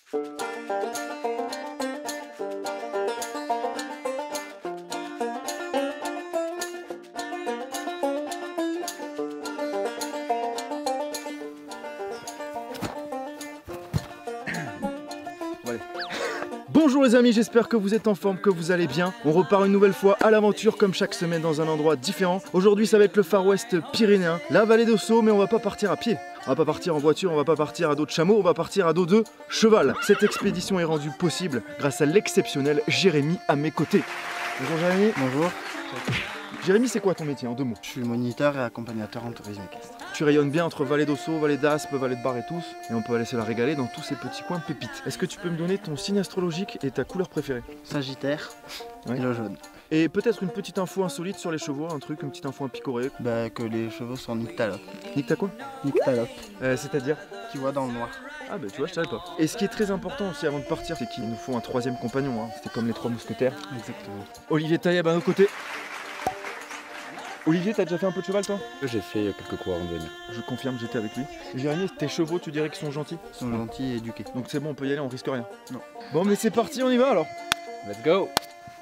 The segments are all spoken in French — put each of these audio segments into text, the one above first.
Bonjour les amis, j'espère que vous êtes en forme, que vous allez bien. On repart une nouvelle fois à l'aventure comme chaque semaine dans un endroit différent. Aujourd'hui ça va être le Far West pyrénéen, la vallée d'Ossau, mais on va pas partir à pied. On va pas partir en voiture, on va pas partir à dos de chameau, on va partir à dos de cheval. Cette expédition est rendue possible grâce à l'exceptionnel Jérémy à mes côtés. Bonjour Jérémy. Bonjour. Jérémy, c'est quoi ton métier en deux mots? Je suis moniteur et accompagnateur en tourisme équestre. Tu rayonnes bien entre vallée d'Ossau, vallée d'Aspe, vallée de Bar et tous, et on peut aller se la régaler dans tous ces petits coins de pépites. Est-ce que tu peux me donner ton signe astrologique et ta couleur préférée? Sagittaire et le jaune. Et peut-être une petite info insolite sur les chevaux, un truc, une petite info à picorer. Bah, que les chevaux sont nyctalopes. Nycta quoi? Nyctalopes. C'est-à-dire? Tu vois dans le noir. Ah bah tu vois, je savais pas. Et ce qui est très important aussi avant de partir, c'est qu'il nous faut un troisième compagnon, hein. C'était comme les trois mousquetaires. Exactement. Olivier Tailleb à nos côtés. Olivier, t'as déjà fait un peu de cheval toi? J'ai fait quelques cours avant de venir. Je confirme, j'étais avec lui. Jérémy, tes chevaux, tu dirais qu'ils sont gentils? Ils sont gentils et éduqués. Donc c'est bon, on peut y aller, on risque rien. Non. Bon mais c'est parti, on y va alors. Let's go!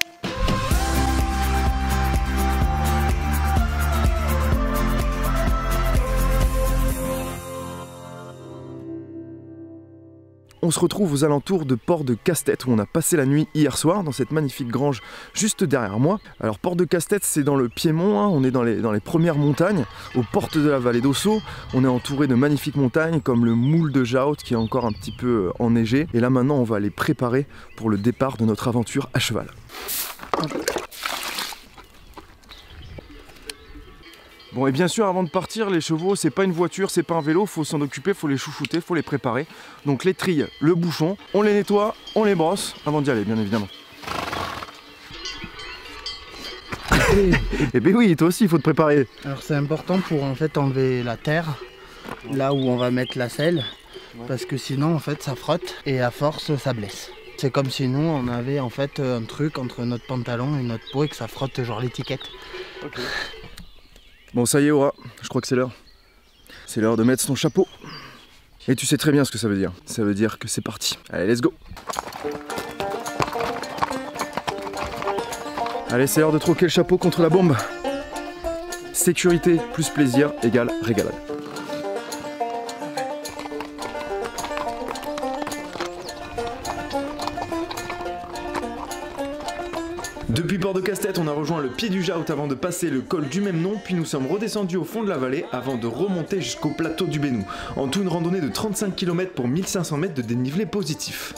On se retrouve aux alentours de Port de Casse-Tête où on a passé la nuit hier soir dans cette magnifique grange juste derrière moi. Alors Port de Casse-Tête c'est dans le Piémont, hein, on est dans les premières montagnes, aux portes de la vallée d'Ossau. On est entouré de magnifiques montagnes comme le Moule de Jaot qui est encore un petit peu enneigé. Et là maintenant on va les préparer pour le départ de notre aventure à cheval. Bon et bien sûr avant de partir les chevaux c'est pas une voiture, c'est pas un vélo, faut s'en occuper, faut les chouchouter, faut les préparer. Donc les trilles, le bouchon, on les nettoie, on les brosse avant d'y aller bien évidemment. Et ben oui, toi aussi il faut te préparer. Alors c'est important pour en fait enlever la terre, là où on va mettre la selle, parce que sinon en fait ça frotte et à force ça blesse. C'est comme si nous on avait en fait un truc entre notre pantalon et notre peau et que ça frotte genre l'étiquette. Okay. Bon ça y est Aura, je crois que c'est l'heure. C'est l'heure de mettre son chapeau. Et tu sais très bien ce que ça veut dire. Ça veut dire que c'est parti. Allez, let's go. Allez, c'est l'heure de troquer le chapeau contre la bombe. Sécurité plus plaisir égale régalade. Depuis Port de Casse-Tête, on a rejoint le pied du Jaot avant de passer le col du même nom, puis nous sommes redescendus au fond de la vallée avant de remonter jusqu'au plateau du Bénou. En tout, une randonnée de 35 km pour 1500 mètres de dénivelé positif.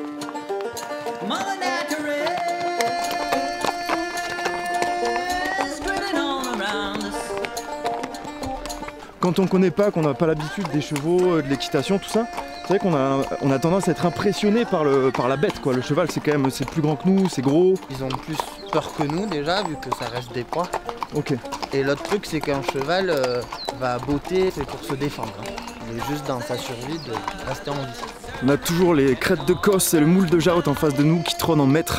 Quand on connaît pas, qu'on n'a pas l'habitude des chevaux, de l'équitation, tout ça, c'est vrai qu'on a tendance à être impressionné par la bête quoi. Le cheval c'est quand même plus grand que nous, c'est gros. Ils ont plus peur que nous déjà vu que ça reste des proies. Ok. Et l'autre truc c'est qu'un cheval va botter, c'est pour se défendre. Il est juste dans sa survie de rester en vie. On a toujours les crêtes de Cosse et le Moule de Jaot en face de nous qui trônent en maître.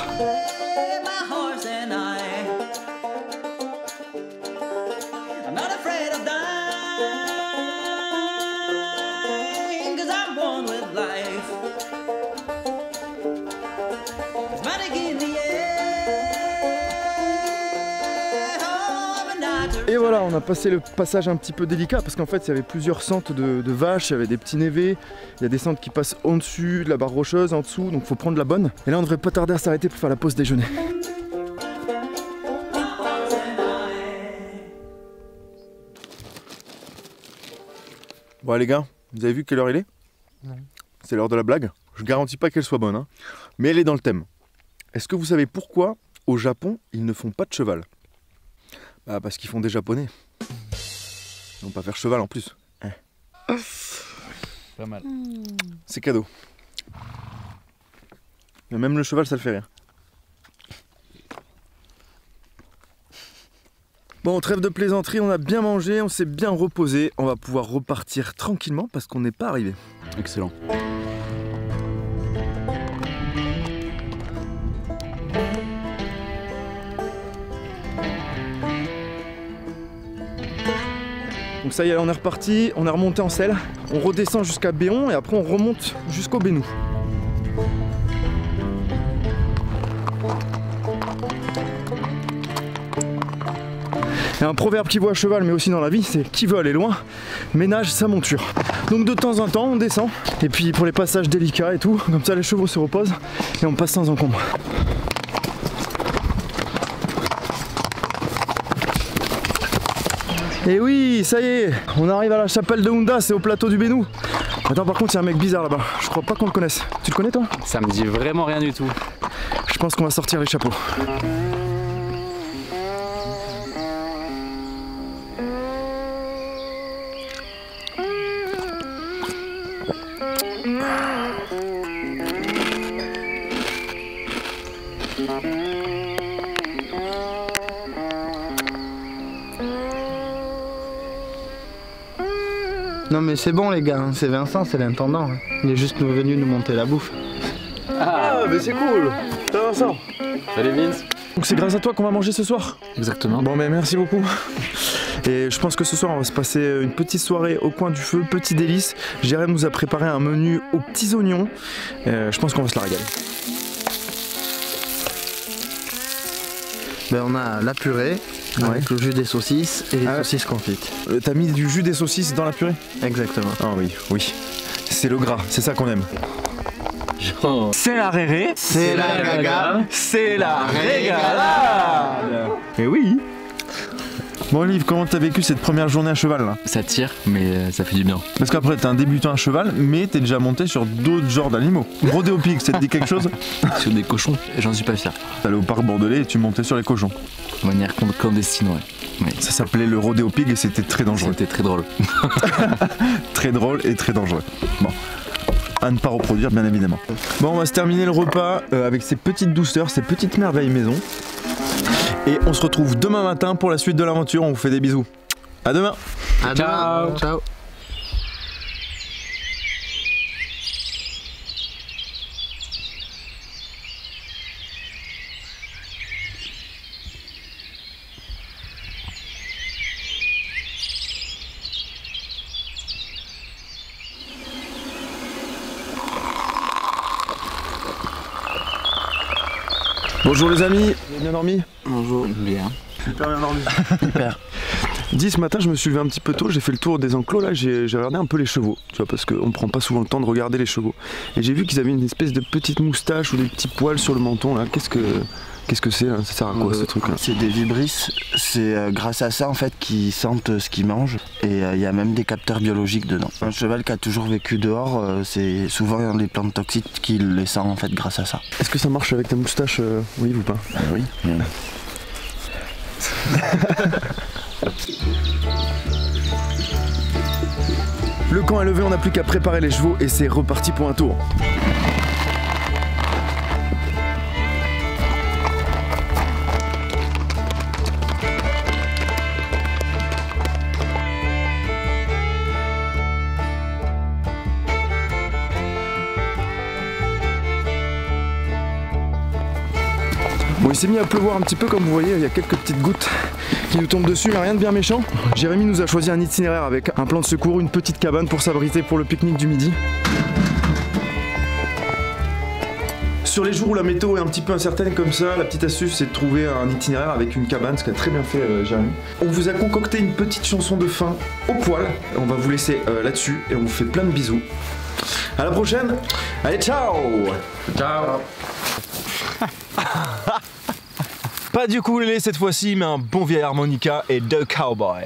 Et voilà, on a passé le passage un petit peu délicat parce qu'en fait il y avait plusieurs sentes de vaches, il y avait des petits névés, il y a des sentes qui passent en dessus, de la barre rocheuse en dessous, donc faut prendre la bonne. Et là on devrait pas tarder à s'arrêter pour faire la pause déjeuner. Bon les gars, vous avez vu quelle heure il est? Non. C'est l'heure de la blague. Je garantis pas qu'elle soit bonne, hein, mais elle est dans le thème. Est-ce que vous savez pourquoi au Japon ils ne font pas de cheval? Bah parce qu'ils font des japonais. Ils vont pas faire cheval en plus. Pas mal. C'est cadeau. Mais même le cheval ça le fait rire. Bon, trêve de plaisanterie, on a bien mangé, on s'est bien reposé. On va pouvoir repartir tranquillement parce qu'on n'est pas arrivé. Excellent. Donc ça y est, on est reparti, on est remonté en selle, on redescend jusqu'à Béon et après on remonte jusqu'au Bénou. Et un proverbe qui voit à cheval mais aussi dans la vie, c'est qui veut aller loin ménage sa monture. Donc de temps en temps on descend et puis pour les passages délicats et tout, comme ça les chevaux se reposent et on passe sans encombre. Et oui, ça y est, on arrive à la chapelle de Hounda, c'est au plateau du Bénou. Attends, par contre il y a un mec bizarre là-bas, je crois pas qu'on le connaisse. Tu le connais toi? Ça me dit vraiment rien du tout. Je pense qu'on va sortir les chapeaux. Non mais c'est bon les gars, hein, c'est Vincent, c'est l'intendant. Hein. Il est juste venu nous monter la bouffe. Ah mais c'est cool. Ça va ça. Salut Vince. Donc c'est grâce à toi qu'on va manger ce soir? Exactement. Bon mais merci beaucoup. Et je pense que ce soir on va se passer une petite soirée au coin du feu, petit délice. Jérém nous a préparé un menu aux petits oignons. Je pense qu'on va se la régaler. Ben, on a la purée avec le jus des saucisses et les saucisses confites. T'as mis du jus des saucisses dans la purée? Exactement. Ah oui, oui. C'est le gras, c'est ça qu'on aime. C'est la réré, c'est la gaga, c'est la régalade. Et oui. Bon Olive, comment t'as vécu cette première journée à cheval là? Ça tire, mais ça fait du bien. Parce qu'après t'es un débutant à cheval, mais t'es déjà monté sur d'autres genres d'animaux. Rodéo Pig, ça te dit quelque chose? Sur des cochons, j'en suis pas fier. T'allais au parc bordelais et tu montais sur les cochons. De manière clandestine, ouais. Oui. Ça s'appelait le Rodéo Pig et c'était très dangereux. C'était très drôle. Très drôle et très dangereux. Bon. À ne pas reproduire bien évidemment. Bon, on va se terminer le repas avec ces petites douceurs, ces petites merveilles maison. Et on se retrouve demain matin pour la suite de l'aventure. On vous fait des bisous. À demain. À demain. Ciao. Bonjour les amis, vous avez bien dormi? Bonjour. Bien. Super bien dormi. Hyper. Dis, ce matin je me suis levé un petit peu tôt, j'ai fait le tour des enclos là, j'ai regardé un peu les chevaux, tu vois, parce qu'on prend pas souvent le temps de regarder les chevaux. Et j'ai vu qu'ils avaient une espèce de petite moustache ou des petits poils sur le menton là, qu'est-ce que c'est là? Ça sert à quoi ce truc là? C'est des vibrisses, c'est grâce à ça en fait qu'ils sentent ce qu'ils mangent et il y a même des capteurs biologiques dedans. Un cheval qui a toujours vécu dehors, c'est souvent les plantes toxiques qui les sent en fait grâce à ça. Est-ce que ça marche avec ta moustache, Olive, ou pas? Oui. Le camp est levé, on n'a plus qu'à préparer les chevaux et c'est reparti pour un tour. Bon, il s'est mis à pleuvoir un petit peu comme vous voyez, il y a quelques petites gouttes qui nous tombent dessus, mais rien de bien méchant. Jérémy nous a choisi un itinéraire avec un plan de secours, une petite cabane pour s'abriter pour le pique-nique du midi. Sur les jours où la météo est un petit peu incertaine comme ça, la petite astuce c'est de trouver un itinéraire avec une cabane, ce qu'a très bien fait Jérémy. On vous a concocté une petite chanson de fin au poil, on va vous laisser là-dessus et on vous fait plein de bisous. À la prochaine, allez ciao. Ciao. Pas du ukulélé cette fois-ci, mais un bon vieil harmonica et deux cowboys.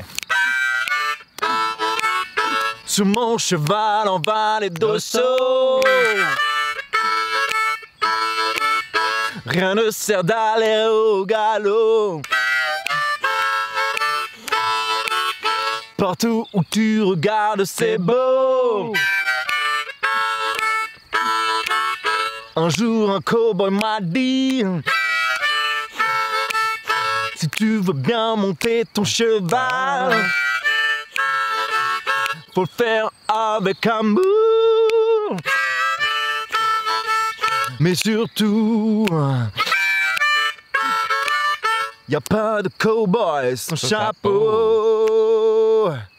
Sur mon cheval en vallée d'Osso, rien ne sert d'aller au galop. Partout où tu regardes, c'est beau. Un jour, un cowboy m'a dit: si tu veux bien monter ton cheval, faut le faire avec amour. Mais surtout, y a pas de cowboy sans chapeau.